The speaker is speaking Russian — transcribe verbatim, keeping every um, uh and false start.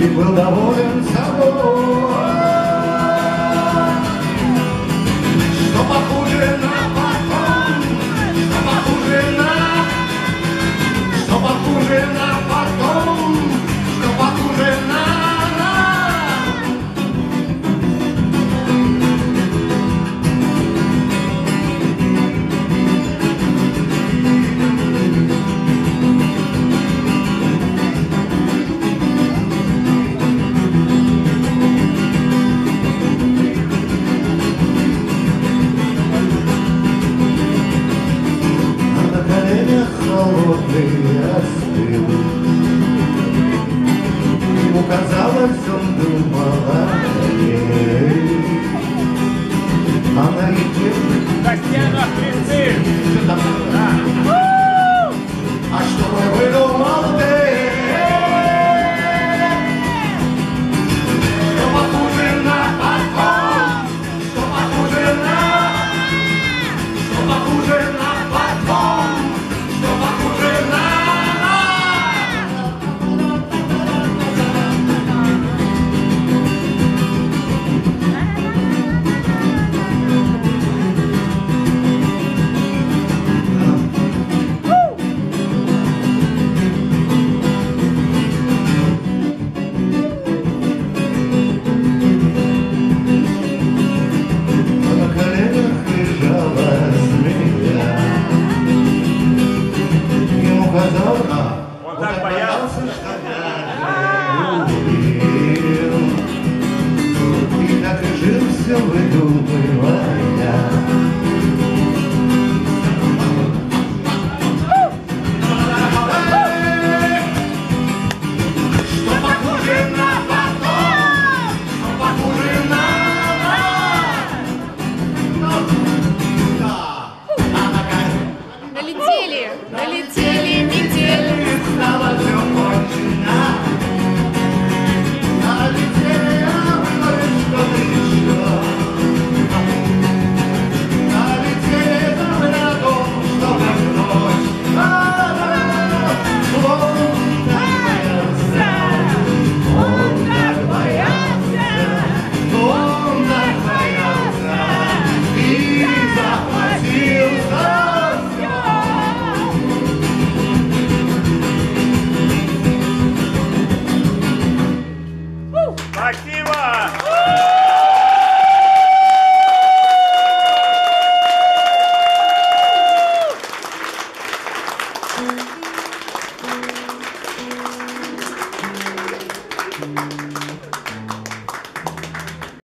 и был доволен собой. Что похуже на потом, что похуже на, что похуже на потом, что похуже на. Холодный остыл. Ему казалось, он думал о ней. А на реке... На стенах листы! Что там? А, а что бы выдумал ты? Что похуже на потом? Что похуже на? Что похуже на потом? Он так боялся, и так и жил, все выдумывая. Что похуже на потом, что похуже на. Налетели, налетели недели. Стало все кончено. Налетели, а вновь что-то еще. Налетели на дом, чтобы вновь. Он так боялся, он так боялся, и захватил за все. Спасибо!